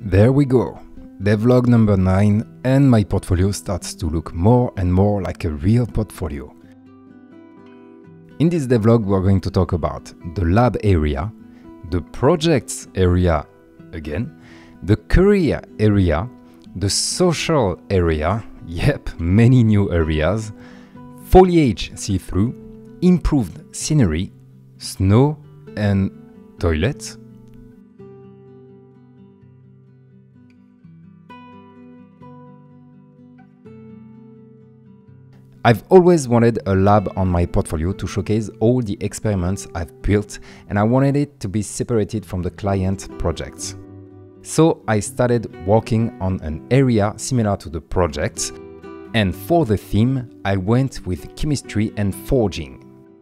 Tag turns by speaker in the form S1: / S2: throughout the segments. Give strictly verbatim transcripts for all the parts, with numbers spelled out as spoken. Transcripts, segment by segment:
S1: There we go, devlog number nine, and my portfolio starts to look more and more like a real portfolio. In this devlog we're going to talk about the lab area, the projects area again, the career area, the social area, yep, many new areas, foliage see-through, improved scenery, snow and toilets. I've always wanted a lab on my portfolio to showcase all the experiments I've built, and I wanted it to be separated from the client projects. So I started working on an area similar to the projects, and for the theme I went with chemistry and forging.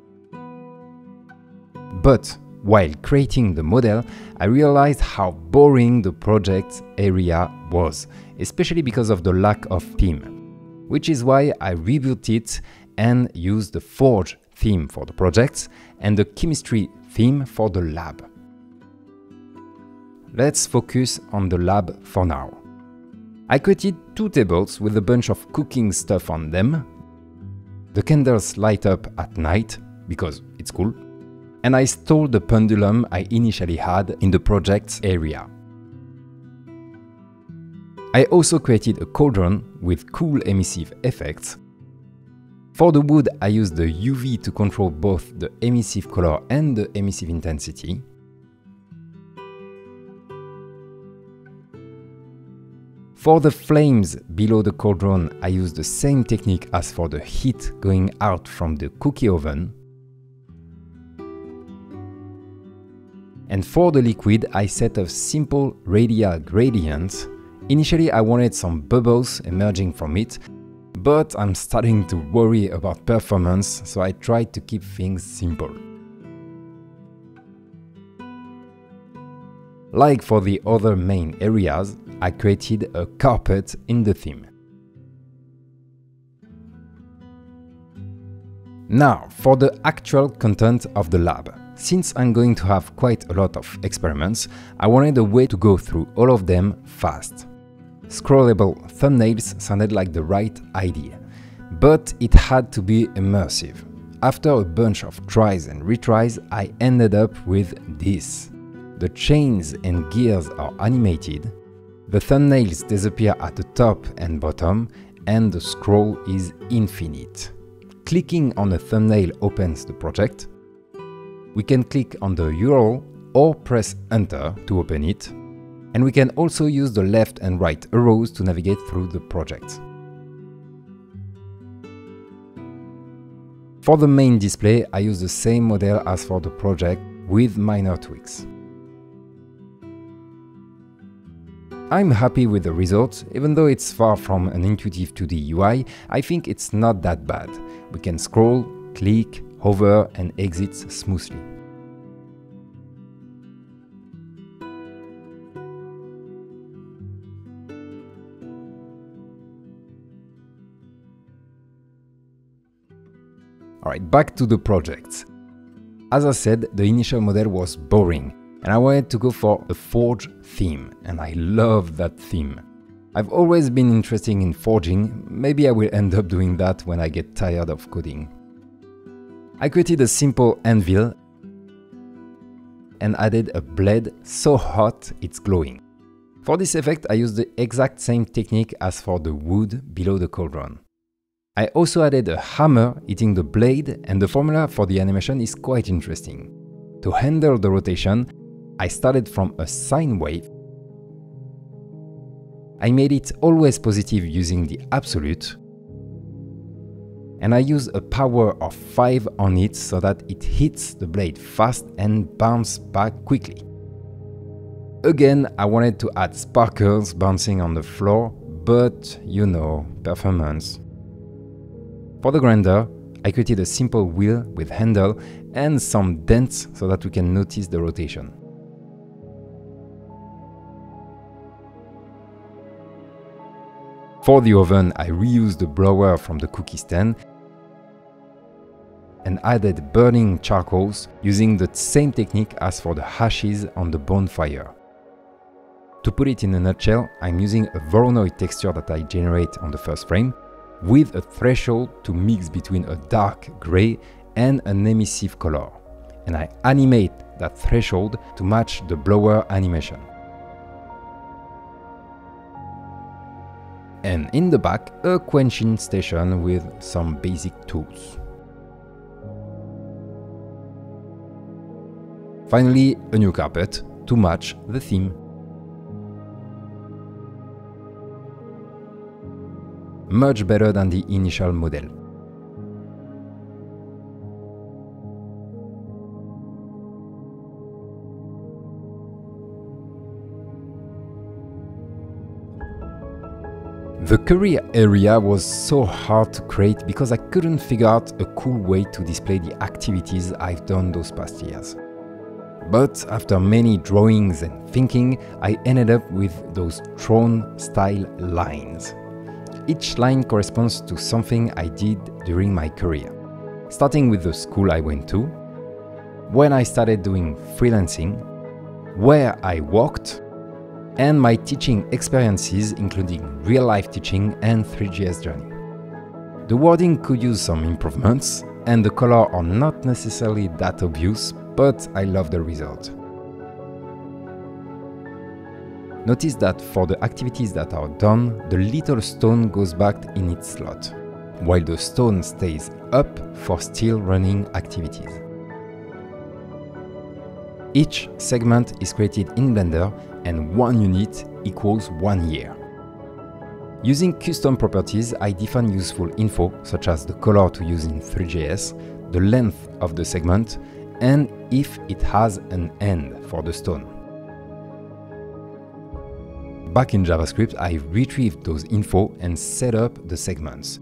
S1: But while creating the model, I realized how boring the project area was, especially because of the lack of theme. Which is why I rebuilt it and used the Forge theme for the projects and the chemistry theme for the lab. Let's focus on the lab for now. I created two tables with a bunch of cooking stuff on them. The candles light up at night, because it's cool, and I stole the pendulum I initially had in the projects area. I also created a cauldron with cool emissive effects. For the wood, I used the U V to control both the emissive color and the emissive intensity. For the flames below the cauldron, I used the same technique as for the heat going out from the cookie oven. And for the liquid, I set a simple radial gradient. Initially, I wanted some bubbles emerging from it, but I'm starting to worry about performance, so I tried to keep things simple. Like for the other main areas, I created a carpet in the theme. Now, for the actual content of the lab. Since I'm going to have quite a lot of experiments, I wanted a way to go through all of them fast. Scrollable thumbnails sounded like the right idea, but it had to be immersive. After a bunch of tries and retries, I ended up with this. The chains and gears are animated, the thumbnails disappear at the top and bottom, and the scroll is infinite. Clicking on a thumbnail opens the project. We can click on the U R L or press Enter to open it. And we can also use the left and right arrows to navigate through the project. For the main display, I use the same model as for the project with minor tweaks. I'm happy with the result, even though it's far from an intuitive two D U I, I think it's not that bad. We can scroll, click, hover and exit smoothly. Alright, back to the projects. As I said, the initial model was boring, and I wanted to go for a Forge theme, and I love that theme. I've always been interested in forging, maybe I will end up doing that when I get tired of coding. I created a simple anvil and added a blade so hot it's glowing. For this effect, I used the exact same technique as for the wood below the cauldron. I also added a hammer hitting the blade, and the formula for the animation is quite interesting. To handle the rotation, I started from a sine wave. I made it always positive using the absolute. And I use a power of five on it so that it hits the blade fast and bounces back quickly. Again, I wanted to add sparkles bouncing on the floor, but you know, performance. For the grinder, I created a simple wheel with handle and some dents so that we can notice the rotation. For the oven, I reused the blower from the cookie stand and added burning charcoals using the same technique as for the ashes on the bonfire. To put it in a nutshell, I'm using a Voronoi texture that I generate on the first frame with a threshold to mix between a dark gray and an emissive color. And I animate that threshold to match the blower animation. And in the back, a quenching station with some basic tools. Finally, a new carpet to match the theme. Much better than the initial model. The career area was so hard to create because I couldn't figure out a cool way to display the activities I've done those past years. But after many drawings and thinking, I ended up with those throne-style lines. Each line corresponds to something I did during my career, starting with the school I went to, when I started doing freelancing, where I worked, and my teaching experiences, including real-life teaching and three J S journey. The wording could use some improvements, and the colors are not necessarily that obvious, but I love the result. Notice that for the activities that are done, the little stone goes back in its slot, while the stone stays up for still running activities. Each segment is created in Blender, and one unit equals one year. Using custom properties, I define useful info such as the color to use in three J S, the length of the segment, and if it has an end for the stone. Back in JavaScript, I retrieved those info and set up the segments.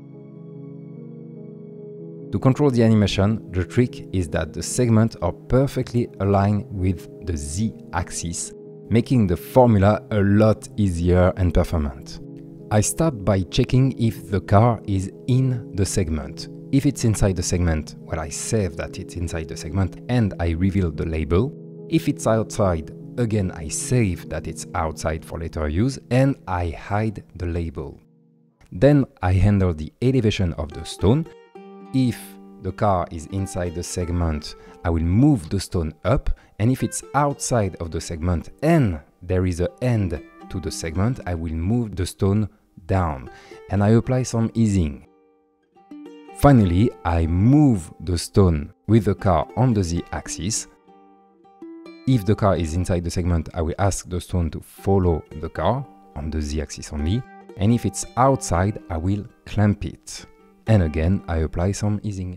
S1: To control the animation, the trick is that the segments are perfectly aligned with the Z-axis, making the formula a lot easier and performant. I start by checking if the car is in the segment. If it's inside the segment, well, I save that it's inside the segment and I reveal the label. If it's outside, again, I save that it's outside for later use and I hide the label. Then I handle the elevation of the stone. If the car is inside the segment, I will move the stone up, and if it's outside of the segment and there is an end to the segment, I will move the stone down and I apply some easing. Finally, I move the stone with the car on the Z-axis. If the car is inside the segment, I will ask the stone to follow the car on the Z-axis only, and if it's outside, I will clamp it. And again, I apply some easing.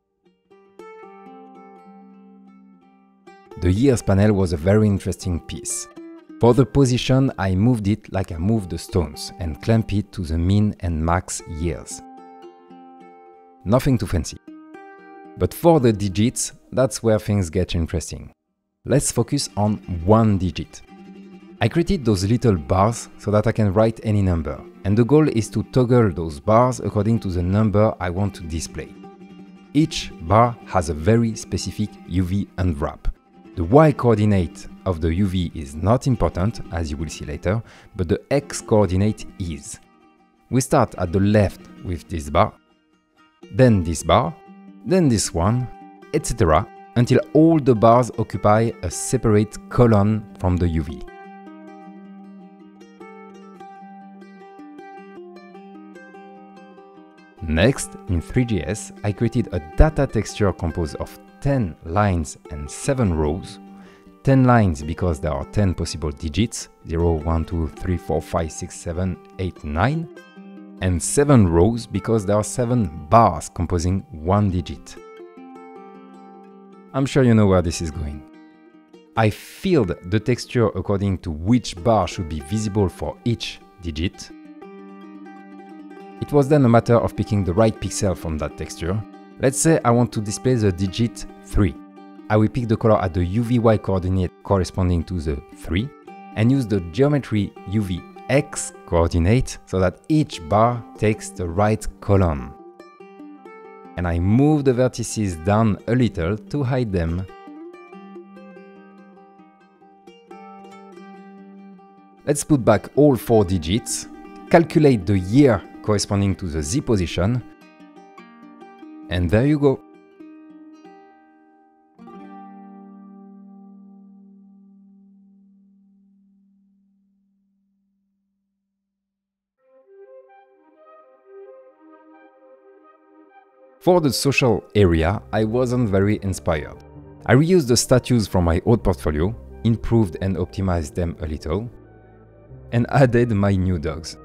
S1: The years panel was a very interesting piece. For the position, I moved it like I moved the stones and clamped it to the min and max years. Nothing too fancy. But for the digits, that's where things get interesting. Let's focus on one digit. I created those little bars so that I can write any number, and the goal is to toggle those bars according to the number I want to display. Each bar has a very specific U V unwrap. The Y coordinate of the U V is not important, as you will see later, but the X coordinate is. We start at the left with this bar, then this bar, then this one, et cetera, until all the bars occupy a separate column from the U V. Next, in three J S, I created a data texture composed of ten lines and seven rows. ten lines because there are ten possible digits, zero, one, two, three, four, five, six, seven, eight, nine. And seven rows because there are seven bars composing one digit. I'm sure you know where this is going. I filled the texture according to which bar should be visible for each digit. It was then a matter of picking the right pixel from that texture. Let's say I want to display the digit three. I will pick the color at the U V Y coordinate corresponding to the three and use the geometry U V X coordinate so that each bar takes the right column. And I move the vertices down a little to hide them. Let's put back all four digits, calculate the year corresponding to the Z position, and there you go. For the social area, I wasn't very inspired. I reused the statues from my old portfolio, improved and optimized them a little, and added my new dogs.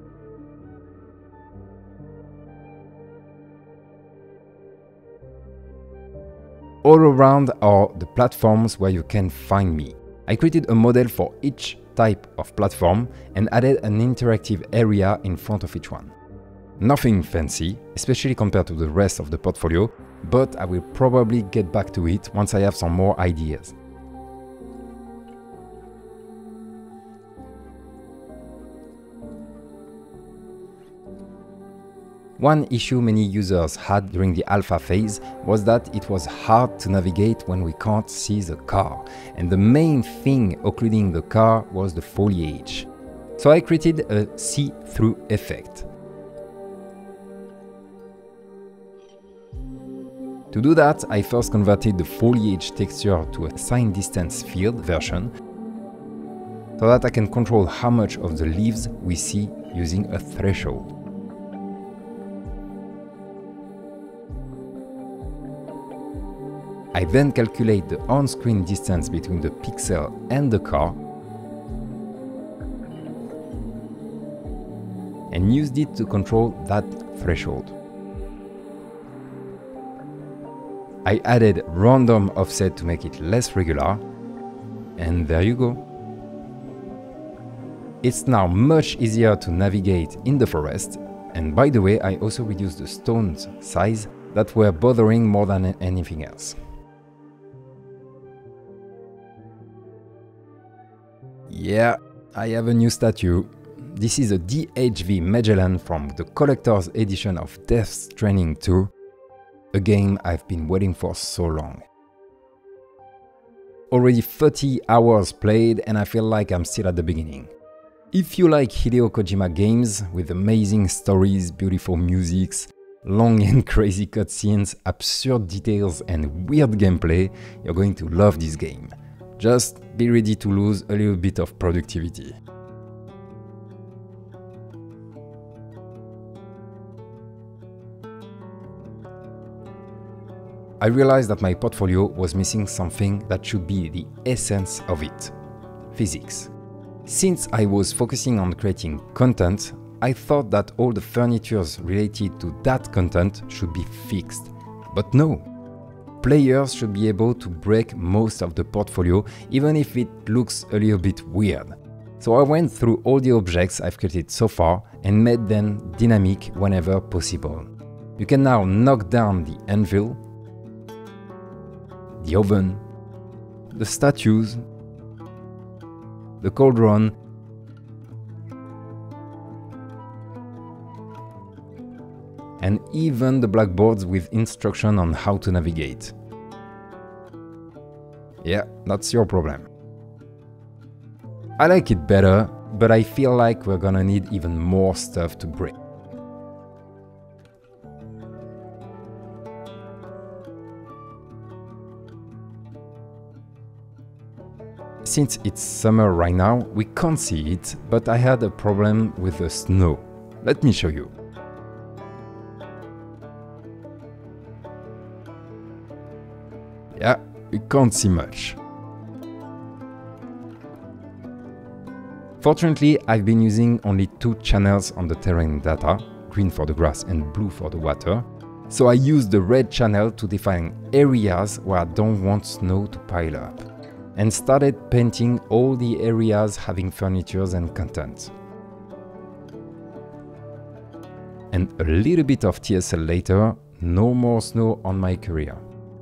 S1: All around are the platforms where you can find me. I created a model for each type of platform and added an interactive area in front of each one. Nothing fancy, especially compared to the rest of the portfolio, but I will probably get back to it once I have some more ideas. One issue many users had during the alpha phase was that it was hard to navigate when we can't see the car, and the main thing occluding the car was the foliage. So I created a see-through effect. To do that, I first converted the foliage texture to a sign distance field version so that I can control how much of the leaves we see using a threshold. I then calculate the on-screen distance between the pixel and the car and used it to control that threshold. I added random offset to make it less regular, and there you go. It's now much easier to navigate in the forest, and by the way, I also reduced the stones size that were bothering more than anything else. Yeah, I have a new statue. This is a D H V Magellan from the collector's edition of Death Stranding two, a game I've been waiting for so long. Already thirty hours played and I feel like I'm still at the beginning. If you like Hideo Kojima games with amazing stories, beautiful musics, long and crazy cutscenes, absurd details and weird gameplay, you're going to love this game. Just be ready to lose a little bit of productivity. I realized that my portfolio was missing something that should be the essence of it: physics. Since I was focusing on creating content, I thought that all the furnitures related to that content should be fixed. But no! Players should be able to break most of the portfolio, even if it looks a little bit weird. So I went through all the objects I've created so far and made them dynamic whenever possible. You can now knock down the anvil, the oven, the statues, the cauldron, and even the blackboards with instruction on how to navigate. Yeah, that's your problem. I like it better, but I feel like we're gonna need even more stuff to break. Since it's summer right now, we can't see it, but I had a problem with the snow. Let me show you. Yeah, you can't see much. Fortunately, I've been using only two channels on the terrain data, green for the grass and blue for the water. So I used the red channel to define areas where I don't want snow to pile up, and started painting all the areas having furnitures and content. And a little bit of T S L later, no more snow on my career.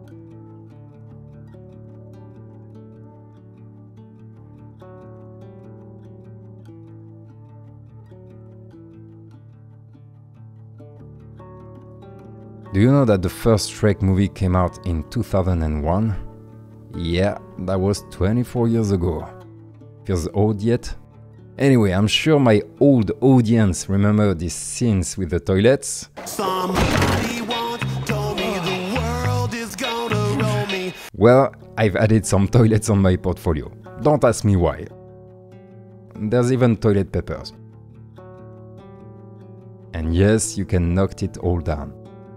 S1: Do you know that the first Shrek movie came out in two thousand one? Yeah, that was twenty-four years ago. Feels old yet? Anyway, I'm sure my old audience remember these scenes with the toilets.
S2: Somebody once told me the world is gonna roll me.
S1: Well, I've added some toilets on my portfolio. Don't ask me why. There's even toilet papers. And yes, you can knock it all down.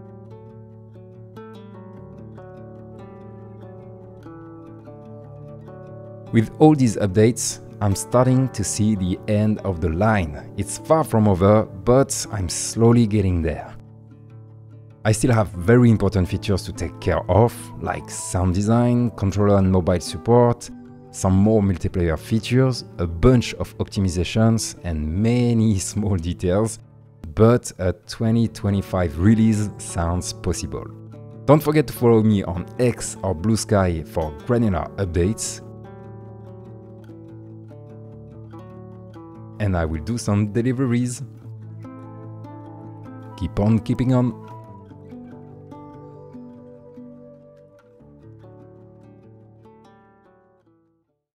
S1: With all these updates, I'm starting to see the end of the line. It's far from over, but I'm slowly getting there. I still have very important features to take care of, like sound design, controller and mobile support, some more multiplayer features, a bunch of optimizations, and many small details, but a twenty twenty-five release sounds possible. Don't forget to follow me on X or Blue Sky for granular updates. And I will do some deliveries. Keep on keeping on.